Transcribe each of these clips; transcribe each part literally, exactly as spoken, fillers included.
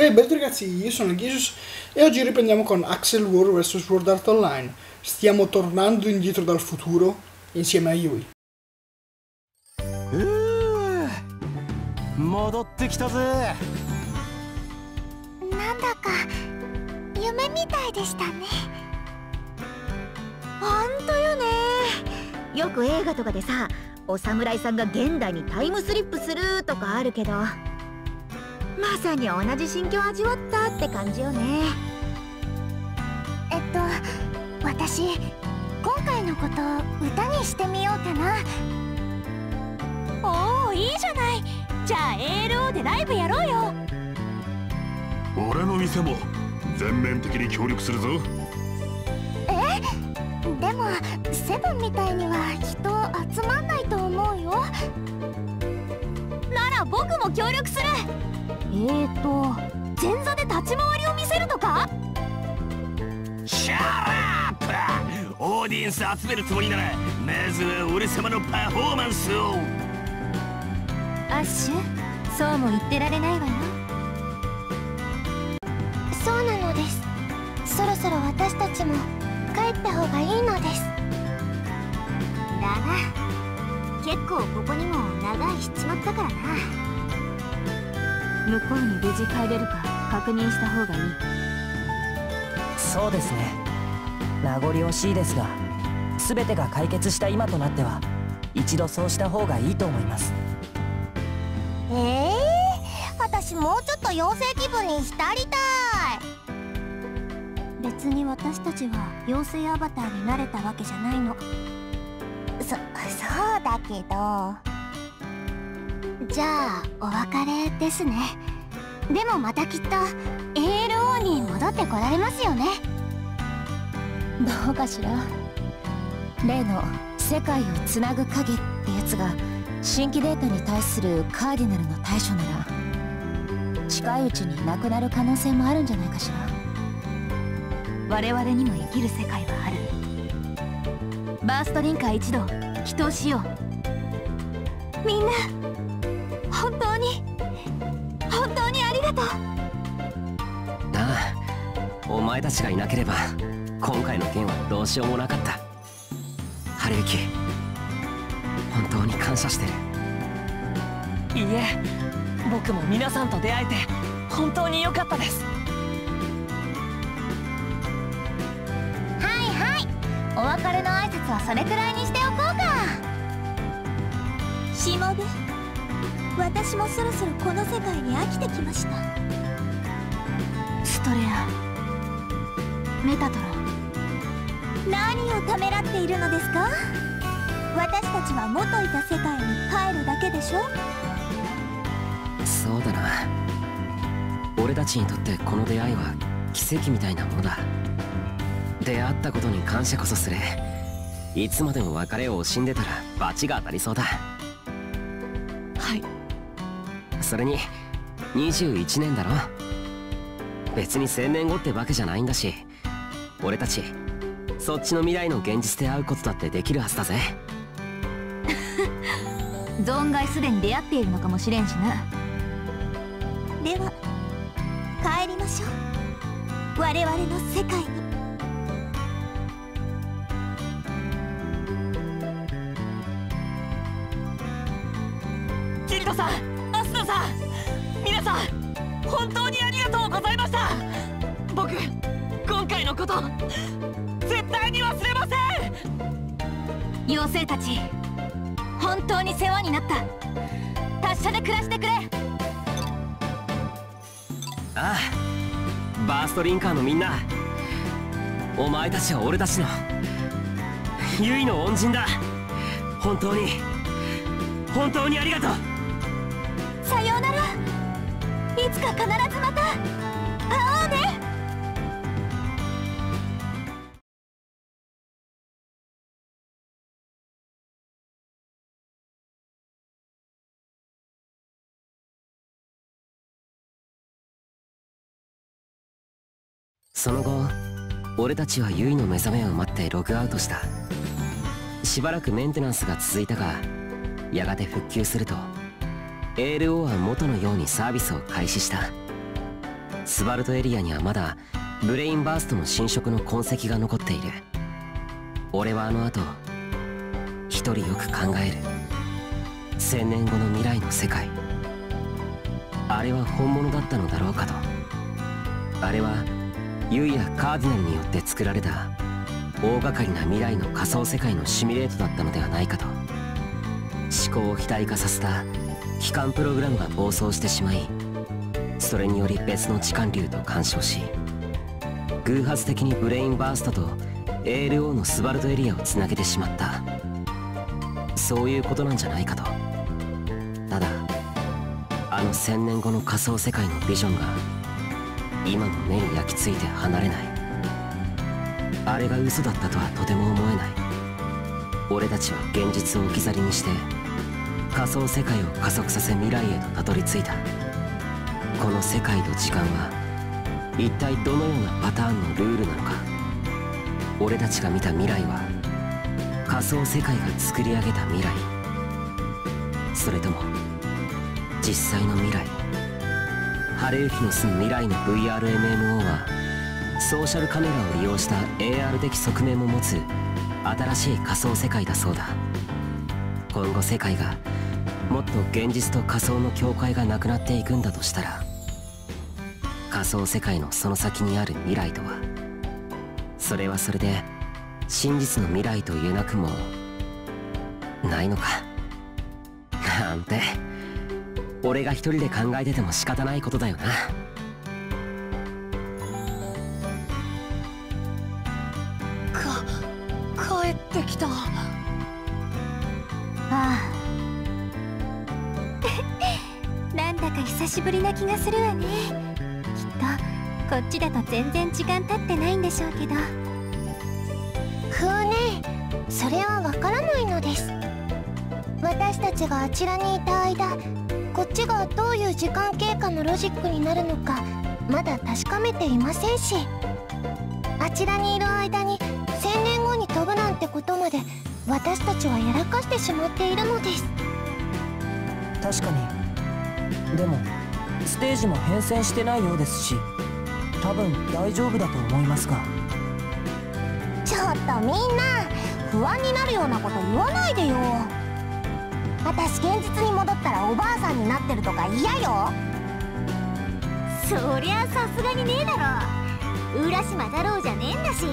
E beh ragazzi, io sono Jesus e oggi riprendiamo con Axel War vs Sword Art Online. Stiamo tornando indietro dal futuro insieme a Yui. 戻ってきたぜ。 なんだか夢みたいでしたね。ほんとよね。よく映画とかでさ、お侍さんが現代にタイムスリップするとかあるけど、まさに同じ心境を味わったって感じよね。えっと私今回のこと歌にしてみようかな。おお、いいじゃない。じゃあ エーエルオー でライブやろうよ。 俺の店も全面的に協力するぞ。 え、でもセブンみたいには人集まんないと思うよ。なら僕も協力する。えーと前座で立ち回りを見せるとか。 シャーラップ。オーディエンス集めるつもりならまずは俺様のパフォーマンスを。 アッシュ、そうも言ってられないわよ。そうなのです。そろそろ私たちも帰った方がいいのです。だな。結構ここにも長いしちまったからな。向こうに無事帰れるか確認した方がいい。 そうですね。名残惜しいですが、全てが解決した今となっては一度そうした方がいいと思います。 ええー、私もうちょっと妖精気分に浸りたい。別に私たちは妖精アバターになれたわけじゃないの。そ、そうだけど。じゃあお別れですね。でもまたきっと エーエルオー に戻ってこられますよね。どうかしら。例の世界をつなぐ影ってやつが新規データに対するカーディナルの対処なら近いうちになくなる可能性もあるんじゃないかしら。我々にも生きる世界はある。バーストリンカー一同祈祷しよう。みんな本当に本当にありがとう。 ああ、お前たちがいなければ今回の件はどうしようもなかった。春雪、本当に感謝してる。 いいえ、僕も皆さんと出会えて本当に良かったです。 はいはい、お別れの挨拶はそれくらいにしておこうか。しもべ、私もそろそろこの世界に飽きてきました。ストレア、メタトロ、何をためらっているのですか。私たちは元いた世界に帰るだけでしょ。 そうだな。俺たちにとってこの出会いは奇跡みたいなものだ。出会ったことに感謝こそする。いつまでも別れを惜しんでたら罰が当たりそうだ。 はい。 それににじゅういちねんだろ。別にせんねんごってわけじゃないんだし、俺たちそっちの未来の現実で会うことだってできるはずだぜ。 存外すでに出会っているのかもしれんしな。では帰りましょう、我々の世界に。 キリトさん、アスナさん、皆さん本当にありがとうございました。僕今回のこと絶対に忘れません。 妖精たち本当に世話になった。達者で暮らしてくれ。 ああ、バーストリンカーのみんな、お前たちは俺たちのユイの恩人だ。本当に本当にありがとう。 さようなら。いつか必ずまた会おうね。 その後、俺たちはユイの目覚めを待ってログアウトした。しばらくメンテナンスが続いたが、やがて復旧すると エーエルオー は元のようにサービスを開始した。 スバルトエリアにはまだブレインバーストの侵食の痕跡が残っている。俺はあの後一人よく考える。千年後の未来の世界、あれは本物だったのだろうかと。あれはユイやカーディナルによって作られた大掛かりな未来の仮想世界のシミュレートだったのではないかと。思考を肥大化させた機関プログラムが暴走してしまい、それにより別の時間流と干渉し、偶発的にブレインバーストと エーエルオー のスバルトエリアをつなげてしまった。そういうことなんじゃないかと。ただあの千年後の仮想世界のビジョンが今も目に焼き付いて離れない。あれが嘘だったとはとても思えない。俺たちは現実を置き去りにして仮想世界を加速させ未来へとたどり着いた。この世界と時間は一体どのようなパターンのルールなのか。俺たちが見た未来は仮想世界が作り上げた未来、それとも実際の未来。晴行の住む未来の ブイアールエムエムオー はソーシャルカメラを利用した エーアール 的側面も持つ新しい仮想世界だそうだ。今後世界がもっと現実と仮想の境界がなくなっていくんだとしたら、仮想世界のその先にある未来とは、それはそれで真実の未来と言えなくもないのかなんて、俺が一人で考えてても仕方ないことだよな。 か帰ってきた。 ああなんだか久しぶりな気がするわね。きっとこっちだと全然時間経ってないんでしょうけど。ふうね、それはわからないのです。私たちがあちらにいた間、こっちがどういう時間経過のロジックになるのかまだ確かめていませんし、あちらにいる間に千年後に飛ぶなんてことまで私たちはやらかしてしまっているのです。 確かに。でもステージも変遷してないようですし、多分大丈夫だと思いますが。 ちょっとみんな不安になるようなこと言わないでよ。私現実に戻ったらおばあさんになってるとか嫌よ。そりゃさすがにねえだろ。浦島太郎じゃねえんだし。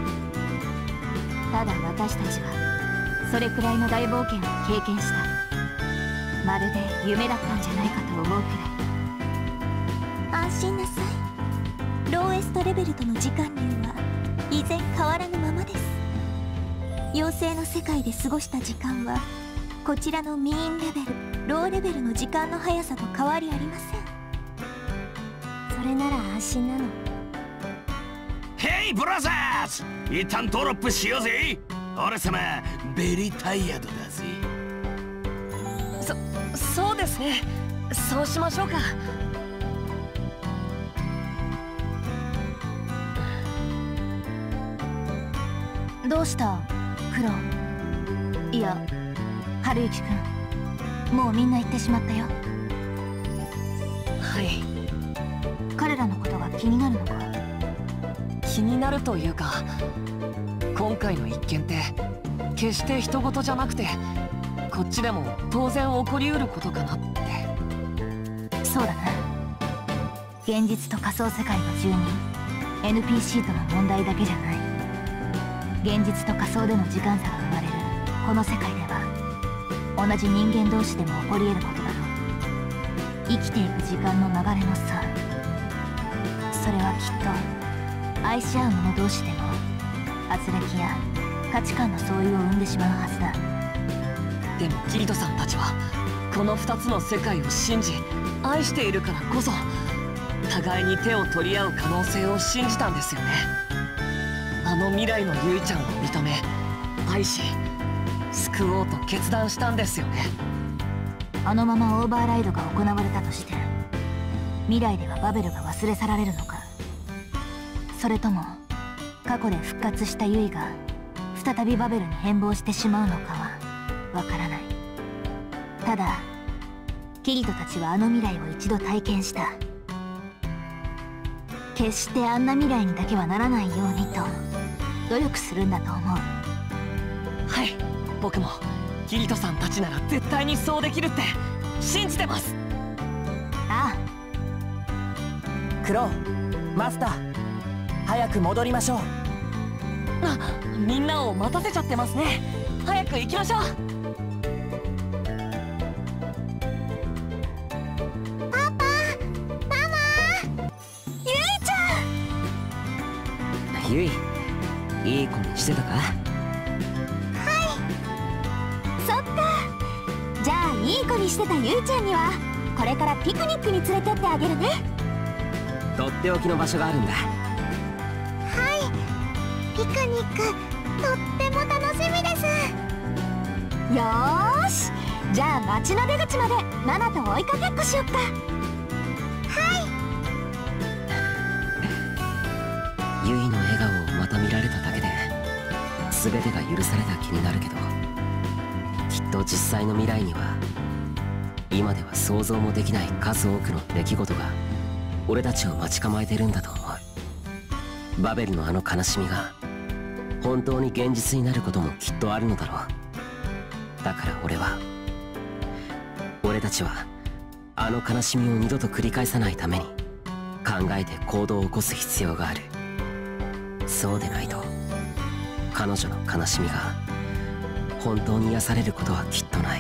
ただ私たちはそれくらいの大冒険を経験した。まるで夢だったんじゃないかと思うくらい。安心なさい。ローエストレベルとの時間流は依然変わらぬままです。妖精の世界で過ごした時間はこちらのミーンレベル、ローレベルの時間の速さと変わりありません。それなら安心なの。 ヘイブラザーズ、一旦ドロップしようぜ。俺様ベリータイヤードだぜ。 そそうですね、そうしましょうか。 どうしたクロ。いや春之くん、もうみんな行ってしまったよ。 はい。 彼らのことが気になるのか。 気になるというか、今回の一件って決して人事じゃなくて、こっちでも当然起こりうることかなって。 そうだな。現実と仮想世界の住人 エヌピーシー との問題だけじゃない。現実と仮想での時間差が生まれるこの世界では、同じ人間同士でも起こり得ることだろう。生きていく時間の流れの差、それはきっと愛し合う者同士でも圧力や価値観の相違を生んでしまうはずだ。 でもキリトさんたちはこのふたつの世界を信じ愛しているからこそ、互いに手を取り合う可能性を信じたんですよね。あの未来のゆいちゃんを認め愛し救おうと決断したんですよね。 あのままオーバーライドが行われたとして、未来ではバベルが忘れ去られるのか、それとも過去で復活したユイが再びバベルに変貌してしまうのかはわからない。ただキリトたちはあの未来を一度体験した。 決してあんな未来にだけはならないようにと努力するんだと思う。 はい、僕もキリトさんたちなら絶対にそうできるって信じてます。 あクロウ、マスター、早く戻りましょう。 あ、みんなを待たせちゃってますね。早く行きましょう。 パパ、ママ、ゆいちゃん。 ゆい、いい子にしてたか？ そっか。じゃあいい子にしてたゆいちゃんにはこれからピクニックに連れてってあげるね。 とっておきの場所があるんだ。 はい、ピクニックとっても楽しみです。よーし、じゃあ街の出口までナナと追いかけっこしよっか。はい。 ゆいの笑顔をまた見られただけで全てが許された気になるけど、きっと実際の未来には今では想像もできない数多くの出来事が俺たちを待ち構えてるんだと思う。バベルのあの悲しみが本当に現実になることもきっとあるのだろう。だから俺は俺たちはあの悲しみを二度と繰り返さないために考えて行動を起こす必要がある。そうでないと彼女の悲しみが本当に癒されることはきっとない。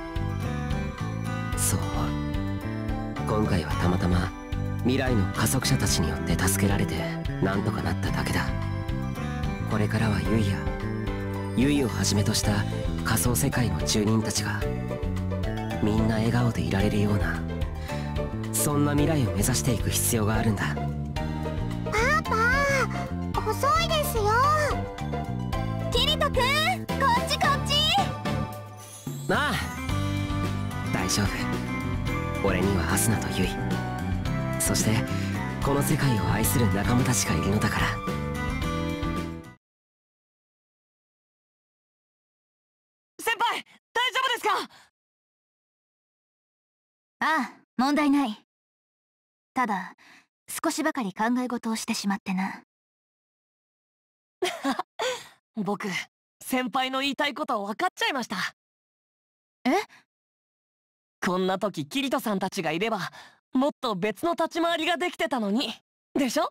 そう思う。今回はたまたま未来の加速者たちによって助けられてなんとかなっただけだ。これからはユイやユイをはじめとした仮想世界の住人たちがみんな笑顔でいられるような、そんな未来を目指していく必要があるんだ。 パパ、遅いですよ。キリトくん、こっちこっち。 なあ、大丈夫。俺にはアスナとユイ、そしてこの世界を愛する仲間たちがいるのだから。 先輩、大丈夫ですか？ ああ、問題ない。ただ少しばかり考え事をしてしまってな。 僕、先輩の言いたいこと分かっちゃいました。 え？ こんな時キリトさんたちがいればもっと別の立ち回りができてたのに、でしょ？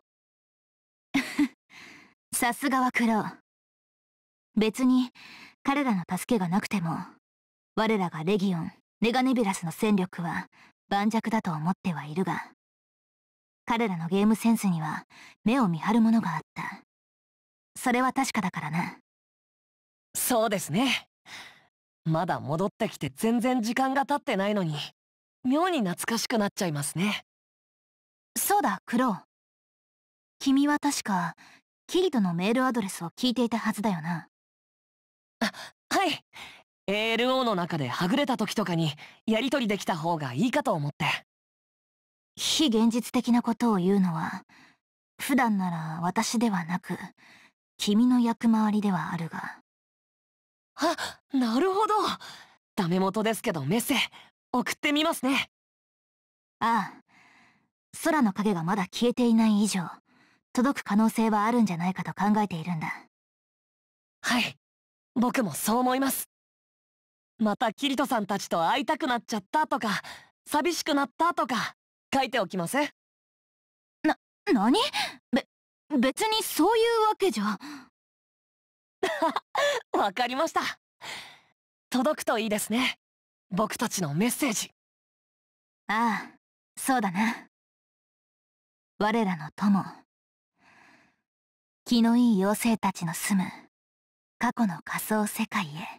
さすがはクロウ。別に彼らの助けがなくても我らがレギオン、ネガネビラスの戦力は盤石だと思ってはいるが、彼らのゲームセンスには目を見張るものがあった。それは確かだからな。 そうですね。まだ戻ってきて全然時間が経ってないのに妙に懐かしくなっちゃいますね。 そうだ、クロウ。君は確かキリトのメールアドレスを聞いていたはずだよな。 あ、はい。 エーエルオー の中ではぐれた時とかにやり取りできた方がいいかと思って。 非現実的なことを言うのは普段なら私ではなく君の役回りではあるが。 あ、なるほど。ダメ元ですけどメッセ送ってみますね。 ああ、空の影がまだ消えていない以上届く可能性はあるんじゃないかと考えているんだ。 はい、僕もそう思います。またキリトさんたちと会いたくなっちゃったとか寂しくなったとか書いておきます。 な、なに？べ、別にそういうわけじゃ。 わかりました。届くといいですね、僕たちのメッセージ。 ああ、そうだな。我らの友、気のいい妖精たちの住む過去の仮想世界へ。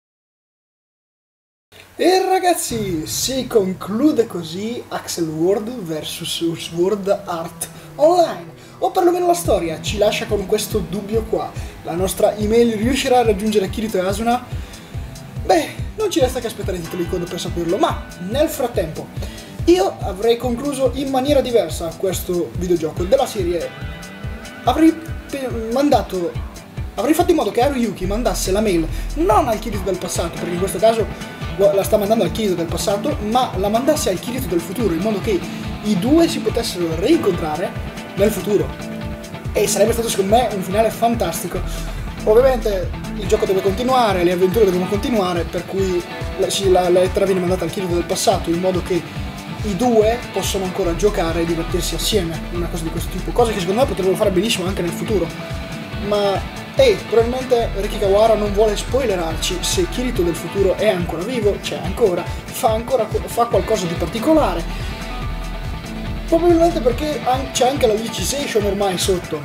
E ragazzi, si conclude così Accel World versus Sword Art Online, o perlomeno la storia ci lascia con questo dubbio qua. La nostra email riuscirà a raggiungere Kirito e Asuna? Beh, non ci resta che aspettare i titoli di coda per saperlo, ma nel frattempo io avrei concluso in maniera diversa questo videogioco della serie. Avrei mandato, avrei fatto in modo che Haruyuki mandasse la mail non al Kirito del passato, perché in questo caso la sta mandando al Kirito del passato, ma la mandasse al Kirito del futuro, in modo che i due si potessero reincontrare nel futuro. E sarebbe stato secondo me un finale fantastico. Ovviamente il gioco deve continuare, le avventure devono continuare, per cui la, la, la lettera viene mandata al Kirito del passato in modo che i due possono ancora giocare e divertirsi assieme, una cosa di questo tipo, cosa che secondo me potrebbero fare benissimo anche nel futuro. Ma ehi, hey, probabilmente Riki Kawahara non vuole spoilerarci se Kirito del futuro è ancora vivo, c'è ancora, fa ancora fa qualcosa di particolare, probabilmente perché c'è anche la Alicization ormai sotto,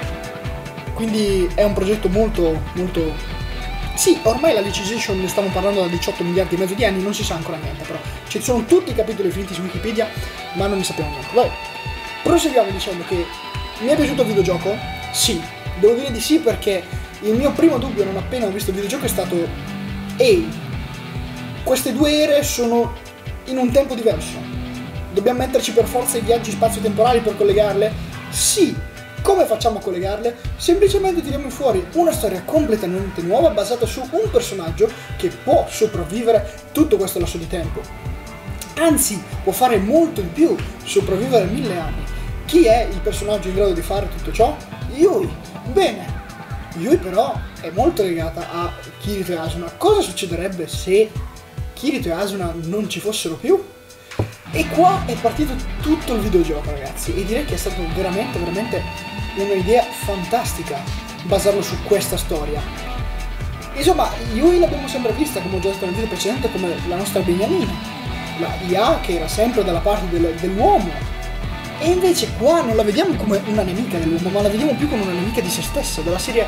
quindi è un progetto molto molto... Sì, ormai la Alicization ne stiamo parlando da diciotto miliardi e mezzo di anni, non si sa ancora niente, però ci sono tutti i capitoli finiti su Wikipedia, ma non ne sappiamo niente. Vai, proseguiamo dicendo che mi è piaciuto il videogioco? Sì, devo dire di sì, perché il mio primo dubbio non appena ho visto il videogioco è stato: ehi, queste due ere sono in un tempo diverso, dobbiamo metterci per forza i viaggi spazio-temporali per collegarle? Sì. Come facciamo a collegarle? Semplicemente tiriamo fuori una storia completamente nuova basata su un personaggio che può sopravvivere tutto questo lasso di tempo. Anzi, può fare molto di più, sopravvivere mille anni. Chi è il personaggio in grado di fare tutto ciò? Yui. Bene, Yui però è molto legata a Kirito e Asuna. Cosa succederebbe se Kirito e Asuna non ci fossero più? E qua è partito tutto il videogioco, ragazzi, e direi che è stata veramente, veramente un'idea fantastica basarlo su questa storia. Insomma, Yui l'abbiamo sempre vista, come ho già detto nel video precedente, come la nostra beniamina, la I A che era sempre dalla parte del, dell'uomo, e invece qua non la vediamo come una nemica dell'uomo, ma la vediamo più come una nemica di se stessa, della serie...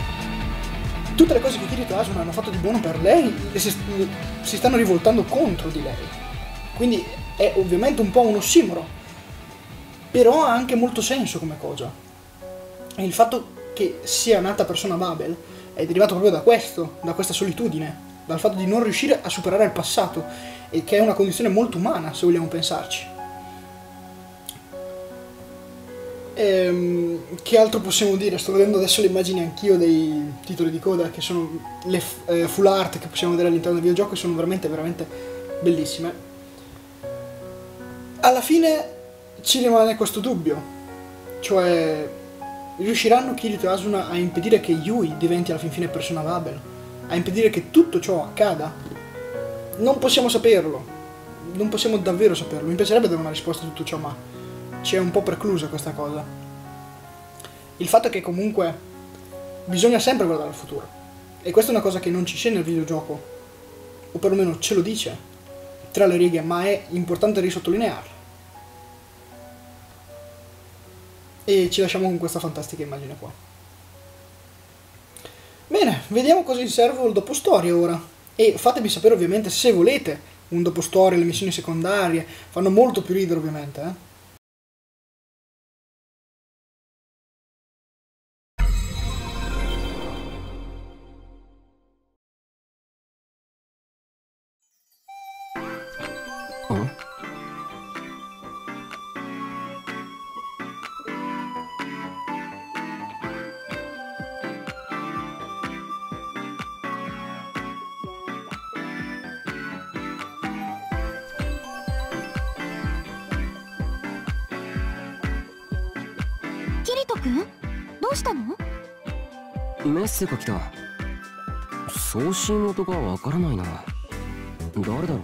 Tutte le cose che Kirito e Asuna hanno fatto di buono per lei si, si stanno rivoltando contro di lei. Quindi è ovviamente un po' un ossimoro, però ha anche molto senso come cosa. E il fatto che sia nata Persona Babel è derivato proprio da questo, da questa solitudine, dal fatto di non riuscire a superare il passato, e che è una condizione molto umana, se vogliamo pensarci. Ehm, che altro possiamo dire? Sto vedendo adesso le immagini anch'io dei titoli di coda, che sono le eh, full art che possiamo vedere all'interno del videogioco, e sono veramente, veramente bellissime. Alla fine ci rimane questo dubbio, cioè riusciranno Kirito e Asuna a impedire che Yui diventi alla fin fine Persona Babel, a impedire che tutto ciò accada? Non possiamo saperlo, non possiamo davvero saperlo. Mi piacerebbe dare una risposta a tutto ciò, ma ci è un po' preclusa questa cosa. Il fatto è che comunque bisogna sempre guardare al futuro, e questa è una cosa che non ci c'è nel videogioco, o perlomeno ce lo dice tra le righe, ma è importante risottolinearlo. E ci lasciamo con questa fantastica immagine qua. Bene, vediamo cosa in serve il dopo storia ora. E fatemi sapere ovviamente se volete un dopo storia, le missioni secondarie, fanno molto più ridere ovviamente, eh. メッセが来た。送信元がわからないな。誰だろう。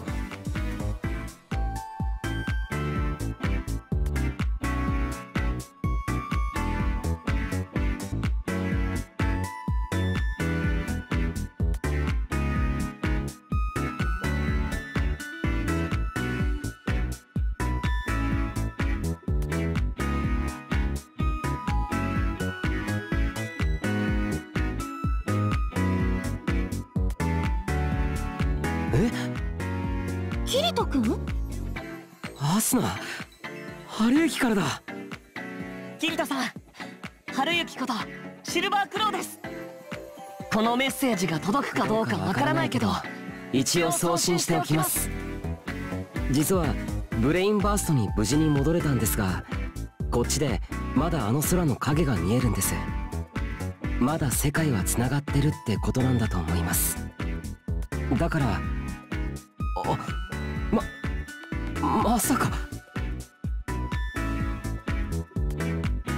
キリト君？ アスナ、春雪からだ。 キリトさん、春雪ことシルバークローです。このメッセージが届くかどうかわからないけど、 一応送信しておきます。実はブレインバーストに無事に戻れたんですが、こっちでまだあの空の影が見えるんです。まだ世界はつながってるってことなんだと思います。だから、あ、ま、まさか。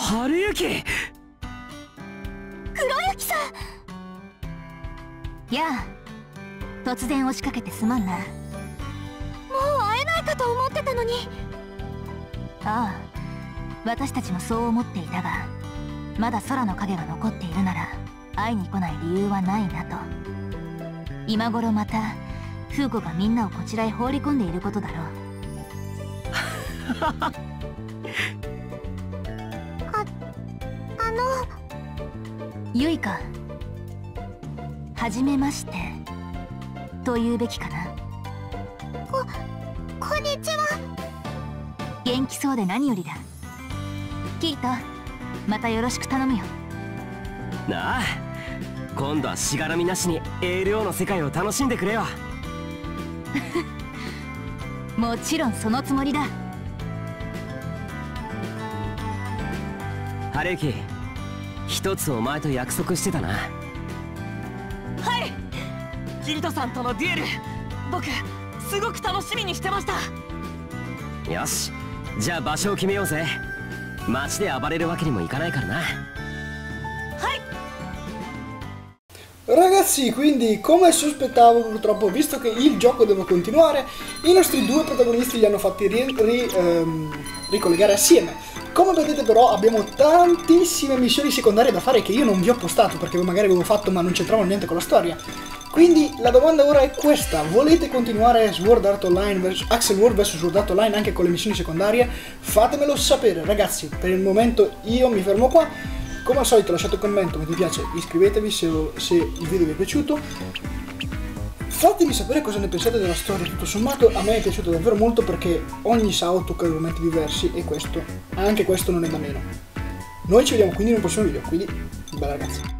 春雪。 黒雪さん。やあ、突然押しかけてすまんな。もう会えないかと思ってたのに。ああ、私たちもそう思っていたが、まだ空の影が残っているなら会いに来ない理由はないなと。今頃またフーゴがみんなをこちらへ放り込んでいることだろう。あ、あのユイカ、はじめましてと言うべきかな。こ、こんにちは。元気そうで何よりだ。キート、またよろしく頼むよ。 なあ、今度はしがらみなしにエールオーの世界を楽しんでくれよ。 もちろんそのつもりだ。 春雪、一つお前と約束してたな。 はい、キリトさんとのデュエル、僕すごく楽しみにしてました。 よし、じゃあ場所を決めようぜ。街で暴れるわけにもいかないからな。 Ragazzi, quindi come sospettavo, purtroppo, visto che il gioco deve continuare, i nostri due protagonisti li hanno fatti ri ri ehm, ricollegare assieme. Come vedete però abbiamo tantissime missioni secondarie da fare che io non vi ho postato perché magari avevo fatto ma non c'entravano niente con la storia. Quindi la domanda ora è questa: volete continuare Sword Art Online versus Accel World versus Sword Art Online anche con le missioni secondarie? Fatemelo sapere ragazzi, per il momento io mi fermo qua. Come al solito lasciate un commento, mettete mi piace, iscrivetevi se, se il video vi è piaciuto. Fatemi sapere cosa ne pensate della storia, tutto sommato a me è piaciuto davvero molto perché ogni S A O tocca argomenti diversi e questo, anche questo non è da meno. Noi ci vediamo quindi in un prossimo video, quindi bella ragazzi.